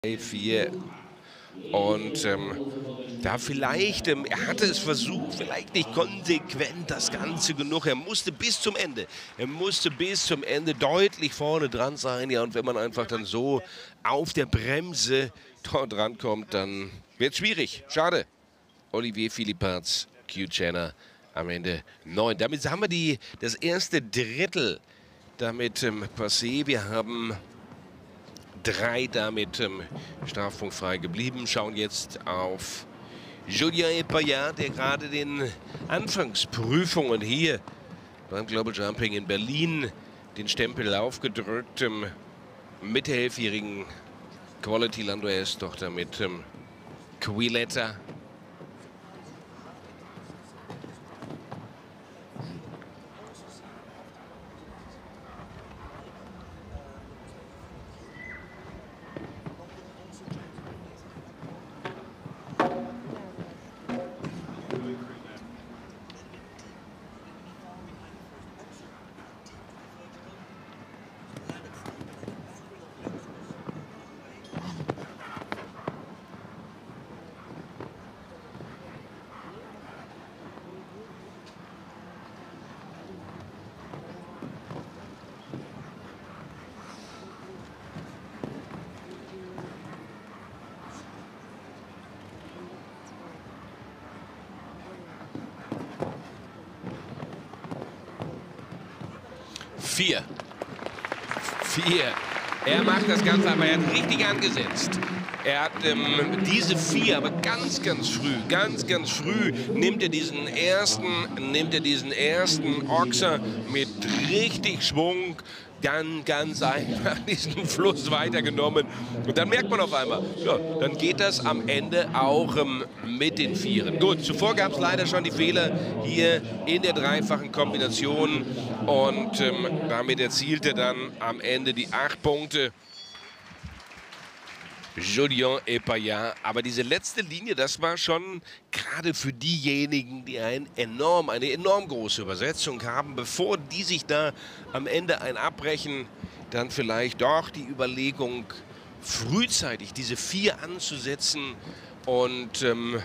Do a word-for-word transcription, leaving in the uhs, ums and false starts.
vier. Und ähm, da vielleicht, ähm, er hatte es versucht, vielleicht nicht konsequent das Ganze genug. Er musste bis zum Ende, er musste bis zum Ende deutlich vorne dran sein. Ja, und wenn man einfach dann so auf der Bremse dort rankommt, dann wird es schwierig. Schade. Olivier Philipparts, Q-Channer am Ende neun. Damit haben wir die, das erste Drittel damit ähm, passé. Wir haben drei damit ähm, strafpunktfrei geblieben. Schauen jetzt auf Julien Epayat, der gerade den Anfangsprüfungen hier beim Global Jumping in Berlin den Stempel aufgedrückt ähm, mit der elfjährigen Quality Lando. Er ist doch damit ähm, Quilletta. Vier. Vier. Er macht das Ganze, aber er hat richtig angesetzt. Er hat ähm, diese vier, aber ganz, ganz früh, ganz, ganz früh nimmt er diesen ersten, nimmt er diesen ersten Ochser mit richtig Schwung, dann ganz einfach diesen Fluss weitergenommen. Und dann merkt man auf einmal, ja, dann geht das am Ende auch ähm, mit den Vieren. Gut, zuvor gab es leider schon die Fehler hier in der dreifachen Kombination. Und ähm, damit erzielt er dann am Ende die acht Punkte. Julien Epayat. Aber diese letzte Linie, das war schon gerade für diejenigen, die ein enorm, eine enorm große Übersetzung haben, bevor die sich da am Ende ein abbrechen, dann vielleicht doch die Überlegung, frühzeitig diese vier anzusetzen und ähm,